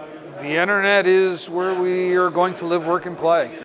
The internet is where we are going to live, work, and play.